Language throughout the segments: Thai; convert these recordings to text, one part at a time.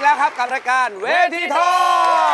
แล้วครับกับรายการเวทีทอง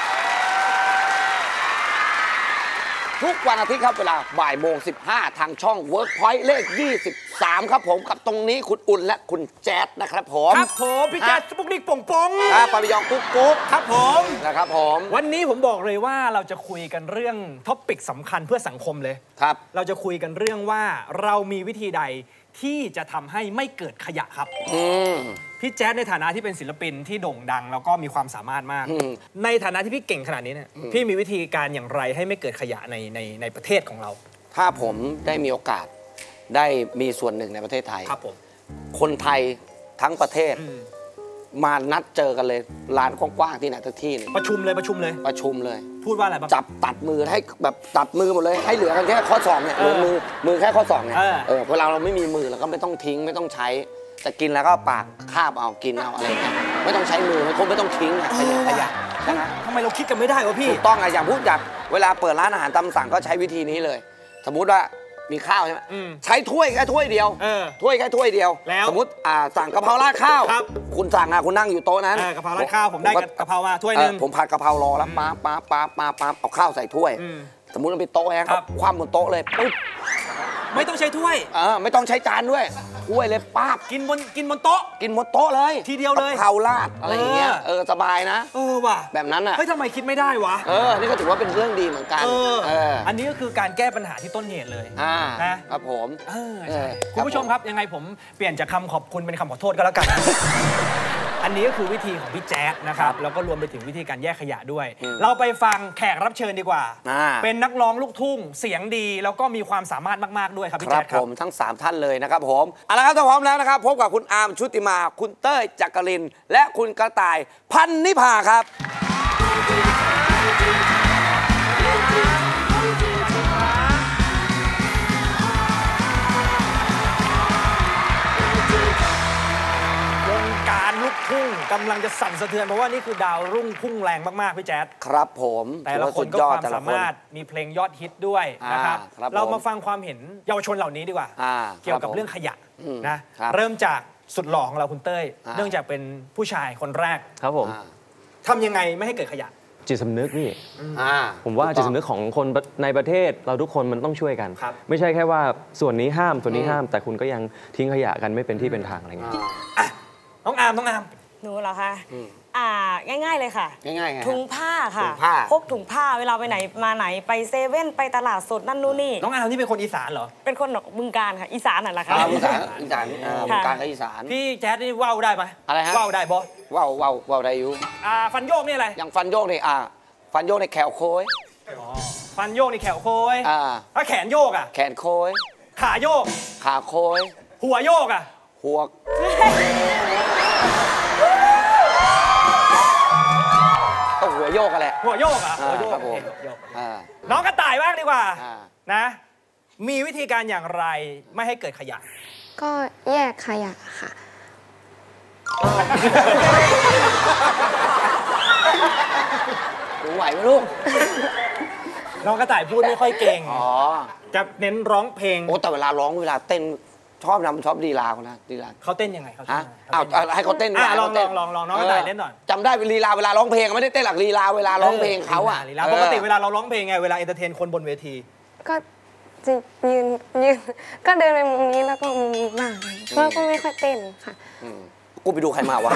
ทุกวันอาทิตย์ครับเวลาบ่ายโมง15ทางช่อง Workpoint เลข23ครับผมกับตรงนี้คุณอุ่นและคุณแจ๊ดนะครับผมครับผมพี่แจ๊ดสปุกนิกป่งปงปาปิยองกุ๊กกุ๊กครับผมนะครับผมวันนี้ผมบอกเลยว่าเราจะคุยกันเรื่องท็อปิกสำคัญเพื่อสังคมเลยครับเราจะคุยกันเรื่องว่าเรามีวิธีใดที่จะทำให้ไม่เกิดขยะครับพี่แจ๊ดในฐานะที่เป็นศิลปินที่โด่งดังแล้วก็มีความสามารถมากในฐานะที่พี่เก่งขนาดนี้เนี่ยพี่มีวิธีการอย่างไรให้ไม่เกิดขยะในประเทศของเราถ้าผมได้มีโอกาสได้มีส่วนหนึ่งในประเทศไทยครับผมคนไทยทั้งประเทศมานัดเจอกันเลยลานกว้างๆที่ไหนสักที่นึงประชุมเลยพูดว่าอะไรบ้างจับตัดมือให้แบบตัดมือหมดเลยให้เหลือกันแค่ข้อศอกเนี่ยมือแค่ข้อศอกเนี่ยเวลาเราไม่มีมือเราก็ไม่ต้องทิ้งไม่ต้องใช้จะกินแล้วก็ปากคาบเอากินเอาอะไรเงี้ยไม่ต้องใช้มือไม่ต้องทิ้งขยะทำไมเราคิดกันไม่ได้วะพี่ถูกต้องอย่างพูดจากเวลาเปิดร้านอาหารตามสั่งก็ใช้วิธีนี้เลยสมมุติว่ามีข้าวใช่ไหมใช้ถ้วยแค่ถ้วยเดียวถ้วยแค่ถ้วยเดียวสมมติสั่งกะเพราราดข้าวคุณสั่งคุณนั่งอยู่โต๊ะนั้นกะเพราราดข้าวผมได้กะเพรามาถ้วยนึงผมผัดกะเพรารอแล้วป๊าเอาข้าวใส่ถ้วยสมมุติมันเป็นโต๊ะแห้งคว่ำบนโต๊ะเลยปุ๊บไม่ต้องใช้ถ้วยไม่ต้องใช้จานด้วยถ้วยเลยป๊าบกินบนโต๊ะเลยทีเดียวเลยกะเพราราดอะไรอย่างเงี้ยสบายนะว่ะแบบนั้นเฮ้ยทำไมคิดไม่ได้วะนี่ก็ถือว่าเป็นเรื่องดีเหมือนกันอันนี้ก็คือการแก้ปัญหาที่ต้นเหตุเลยนะครับผมคุณผู้ชมครับยังไงผมเปลี่ยนจากคำขอบคุณเป็นคำขอโทษก็แล้วกันอันนี้ก็คือวิธีของพี่แจ๊ดนะครับแล้วก็รวมไปถึงวิธีการแยกขยะด้วยเราไปฟังแขกรับเชิญดีกว่าเป็นนักร้องลูกทุ่งเสียงดีแล้วก็มีความสามารถมากๆด้วยครับพี่แจ๊ดครับผมทั้ง3ท่านเลยนะครับผมเอาละครับถ้าพร้อมแล้วนะครับพบกับคุณอาร์มชุติมาคุณเต้ยจักรินและคุณกระต่ายพันนิพาครับลูกทุ่งกำลังจะสั่นสะเทือนเพราะว่านี่คือดาวรุ่งพุ่งแรงมากๆพี่แจ๊ดครับผมแต่ละคนก็ความสามารถมีเพลงยอดฮิตด้วยนะครับเรามาฟังความเห็นเยาวชนเหล่านี้ดีกว่าเกี่ยวกับเรื่องขยะนะเริ่มจากสุดหล่อของเราคุณเต้ยเนื่องจากเป็นผู้ชายคนแรกครับผมทำยังไงไม่ให้เกิดขยะจิตสำนึกพี่ผมว่าจิตสำนึกของคนในประเทศเราทุกคนมันต้องช่วยกันไม่ใช่แค่ว่าส่วนนี้ห้ามแต่คุณก็ยังทิ้งขยะกันไม่เป็นที่เป็นทางอะไรเงี้ยน้องอาร์มหนูเหรอคะง่ายๆเลยค่ะง่ายๆถุงผ้าค่ะพกถุงผ้าเวลาไปไหนมาไหนไปเซเว่นไปตลาดสดนั่นนู่นนี่น้องอาร์มนี่เป็นคนอีสานเหรอเป็นคนบึงกาฬค่ะอีสานนั่นแหละค่ะอีสานบึงกาฬกับอีสานพี่แจ๊ดนี่ว่าวได้ไหมอะไรฮะว่าวได้บอว่าวได้อยู่ฟันโยกนี่อะไรอย่างฟันโยกนี่ฟันโยกในแขวโค้ยฟันโยกในแขวโค้ยถ้าแขนโยกแขนโค้ยขาโยกขาโค้ยหัวโยกหัวต้องหัวโยกกันแหละหัวโยกหัวโยกครับผมน้องกระต่ายบ้างดีกว่านะมีวิธีการอย่างไรไม่ให้เกิดขยะก็แยกขยะค่ะรู้ไหวไหมลูกน้องกระต่ายพูดไม่ค่อยเก่งจะเน้นร้องเพลงแต่เวลาร้องเวลาเต้นชอบดีลาคนนะดีลาเขาเต้นยังไงเขาให้เขาเต้นลองน้องกระต่ายเล่นหน่อยจำได้ลีลาเวลาร้องเพลงไม่ได้เต้นหลักลีลาเวลาร้องเพลงเขาปกติเวลาเราร้องเพลงไงเวลาเอนเตอร์เทนคนบนเวทีก็จะยืนก็เดินไปมุมนี้แล้วก็มุมนี้บ้างแล้วก็ไม่ค่อยเต้นค่ะกูไปดูใครมาวะ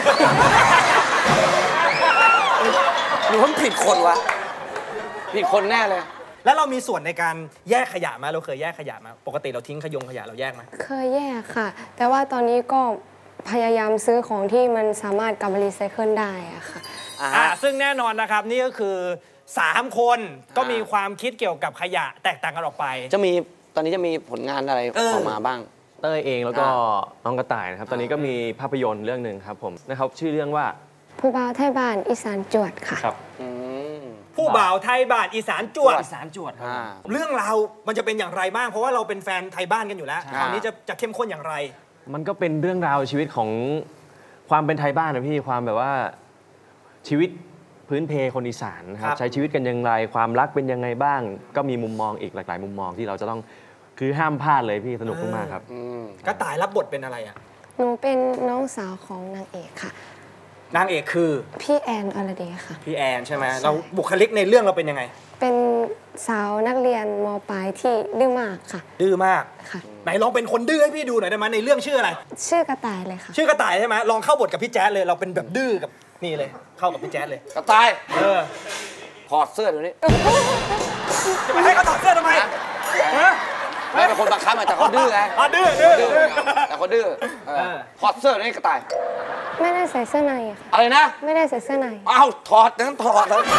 หรือว่าผิดคนวะผิดคนแน่เลยแล้วเรามีส่วนในการแยกขยะไหมเราเคยแยกขยะไหมปกติเราทิ้งขยะเราแยกไหมเคยแยกค่ะแต่ว่าตอนนี้ก็พยายามซื้อของที่มันสามารถกลับมารีไซเคิลได้อะค่ะซึ่งแน่นอนนะครับนี่ก็คือ3คนก็มีความคิดเกี่ยวกับขยะแตกต่างกันออกไปตอนนี้จะมีผลงานอะไรออกมาบ้างเต้ยเองแล้วก็น้องกระต่ายนะครับตอนนี้ก็มีภาพยนตร์เรื่องหนึ่งครับผมนะครับชื่อเรื่องว่าผู้บ่าวไทยบ้านอีสานจวดค่ะครับผู้บ่าวไทยบ้านอีสานจวดเรื่องราวมันจะเป็นอย่างไรบ้างเพราะว่าเราเป็นแฟนไทยบ้านกันอยู่แล้วคราวนี้จะเข้มข้นอย่างไรมันก็เป็นเรื่องราวชีวิตของความเป็นไทยบ้านนะพี่ความแบบว่าชีวิตพื้นเพคนอีสานครับใช้ชีวิตกันอย่างไรความรักเป็นยังไงบ้างก็มีมุมมองอีกหลากหลายมุมมองที่เราจะต้องคือห้ามพลาดเลยพี่สนุกมากครับกระต่ายรับบทเป็นอะไรหนูเป็นน้องสาวของนางเอกค่ะนางเอกคือพี่แอนอรดีค่ะพี่แอนใช่ไหมเราบุคลิกในเรื่องเราเป็นยังไงเป็นสาวนักเรียนมปลายที่ดื้อมากค่ะดื้อมากค่ะไหนลองเป็นคนดื้อให้พี่ดูหน่อยได้ไหมในเรื่องชื่ออะไรชื่อกระต่ายเลยค่ะชื่อกระต่ายใช่ไหมลองเข้าบทกับพี่แจ๊ดเลยเราเป็นแบบดื้อกับนี่เลยเข้ากับพี่แจ๊ดเลยกระต่ายถถอดเสื้อเดี๋ยวนี้จะไปให้เขาถอดเสื้อทำไมฮะไม่เป็นคนบังคับแต่เขาดื้อไงดื้อแต่เขาดื้อถอดเสื้อเดี๋ยวนี้กระต่ายไม่ได้ใส่เสื้อในค่ะอะไรนะไม่ได้ใส่เสื้อในอ้าวถอดงั้นถอดเลย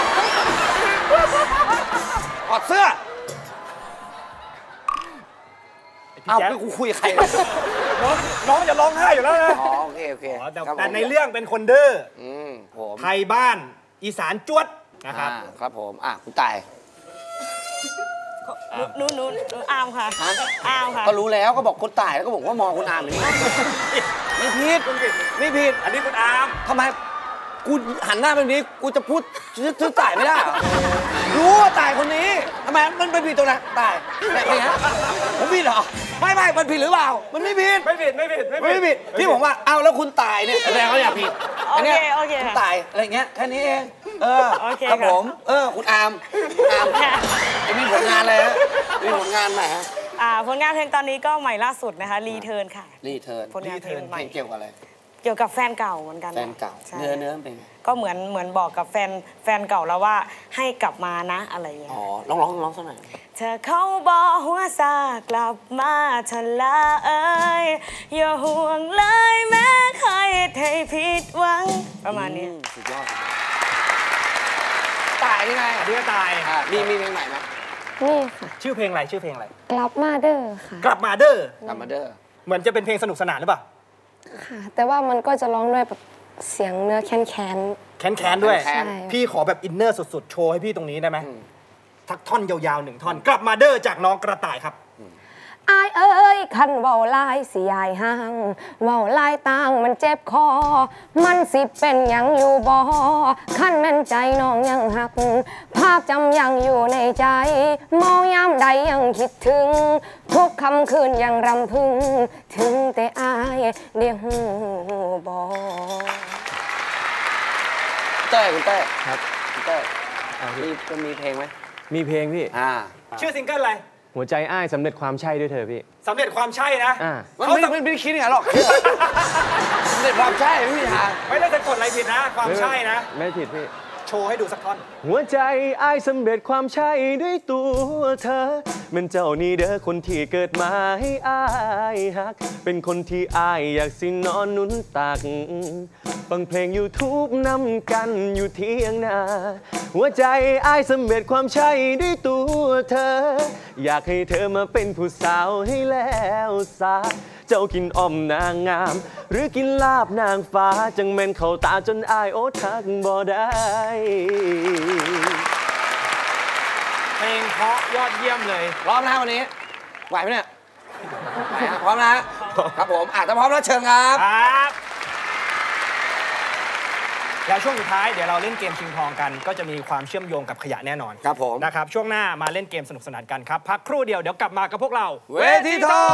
ถอดเสื้ออ้าวนี่กูคุยกับใครเนี่ยน้องจะร้องไห้อยู่แล้วนะอ๋อโอเคแต่ในเรื่องเป็นคนดื้อผมไทยบ้านอีสานจวดนะครับครับผมคุณตายหนูอามค่ะอามค่ะก็รู้แล้วก็บอกคนตายแล้วก็บอกว่ามองคุณอามอย่างนี้ไม่ผิดไม่ผิดอันนี้คุณอามทำไมกูหันหน้าแบบนี้กูจะพูดชื่อตายไม่ได้เหรอรู้ว่าตายคนนี้ทำไมมันผิดตรงไหนตายอะไรเงี้ยผมผิดเหรอไม่มันผิดหรือเปล่ามันไม่ผิดไม่ผิดที่ผมว่าเอ้าแล้วคุณตายเนี่ยแสดงว่าอย่าผิดโอเคคุณค่ะตายอะไรเงี้ยแค่นี้เองโอเคครับค่ะผมคุณอามจะมีผลงานอะไรฮะมีผลงานใหม่ฮะผลงานเพลงตอนนี้ก็ใหม่ล่าสุดนะคะรีเทิร์นค่ะรีเทิร์นผลงานเพลงใหม่เกี่ยวกับอะไรเกี่ยวกับแฟนเก่าเหมือนกันแฟนเก่าใช่เนื้อเป็นไงก็เหมือนบอกกับแฟนเก่าแล้วว่าให้กลับมานะอะไรอย่างเงี้ยอ๋อร้องสักหน่อยเธอเขาบอกหัวซากลับมาเธอละเอ้ยอย่าห่วงเลยแม้เคยให้ผิดหวังประมาณนี้สุดยอดตายยังไงอันนี้ก็ตายมีเพลงใหม่ไหมนี่ค่ะชื่อเพลงอะไรกลับมาเด้อค่ะกลับมาเด้อกลับมาเด้อเหมือนจะเป็นเพลงสนุกสนานหรือเปล่าค่ะ แต่ว่ามันก็จะร้องด้วยแบบเสียงเนื้อแค้นแค้นด้วยใช่พี่ขอแบบอินเนอร์สุดๆ โชว์ให้พี่ตรงนี้ได้ไหมทักท่อนยาวๆ1 ท่อน กลับมาเด้อจากน้องกระต่ายครับอายเอ้ยคันเว้าลายสิยายห่างเว้าลายต่างมันเจ็บคอ มันสิเป็นหยังอยู่บ่คันแม่นใจน้องยังหัก ภาพจำยังอยู่ในใจเมายามใดยังคิดถึง ทุกค่ำคืนยังรำพึง ถึงแต่อายเดียวหูบ่คุณเต้ครับคุณเต้มีเพลงไหมมีเพลงพี่ชื่อซิงเกิลอะไรหัวใจอ้ายสำเร็จความใช่ด้วยเธอพี่สำเร็จความใช่นะมันไม่คิดอย่างนั้นหรอกเด็ดความใช่ไม่มีทางไม่ได้จะกดอะไรผิดนะ ความใช่นะไม่ผิดพี่โชว์ให้ดูสักท่อนหัวใจอ้ายสำเร็จความใช่ด้วยตัวเธอมันเจ้านี่เด้อคนที่เกิดมาให้อ้ายฮัก เป็นคนที่อ้ายอยากสินอนนุนตัก ฟังเพลง YouTube นำกันอยู่เที่ยงนาหัวใจอ้ายสำเร็จความใช่ด้วยตัวเธอ อยากให้เธอมาเป็นผู้สาวให้แล้วซะเจ้ากินอ้อมนางงาม หรือกินลาบนางฟ้าจังแม่นเข้าตาจนอายโอทักบ่ได้เพลงเพราะยอดเยี่ยมเลยพร้อมนะวันนี้ไหวไหมเนี่ยไหวพร้อมนะครับผมถ้าพร้อมแล้วเชิญครับครับแล้วช่วงสุดท้ายเดี๋ยวเราเล่นเกมชิงทองกัน ก็จะมีความเชื่อมโยงกับขยะแน่นอนครับผมนะครับช่วงหน้ามาเล่นเกมสนุกสนานกันครับพักครู่เดียวเดี๋ยวกลับมากับพวกเราเวทีทอง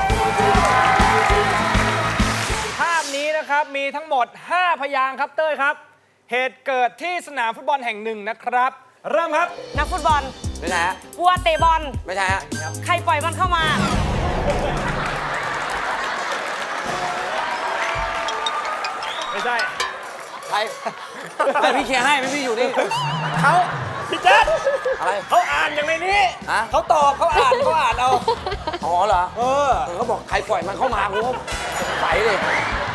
ภาพนี้นะครับมีทั้งหมด 5 พยางค์ครับเต้ยครับ เหตุเกิดที่สนามฟุตบอลแห่งหนึ่งนะครับ เริ่มครับนักฟุตบอลไม่ใช่ฮะวัวเตะบอลไม่ใช่ฮะใครปล่อยบอลเข้ามาไม่ใช่ใครพี่เคลียร์ให้ไม่พี่อยู่นี่เขาพี่แจ๊ดอะไรเขาอ่านอย่างในนี้ฮะเขาตอบเขาอ่านเอาอ๋อเหรอเออเขาบอกใครปล่อยมันเข้ามากูก็ไปเลย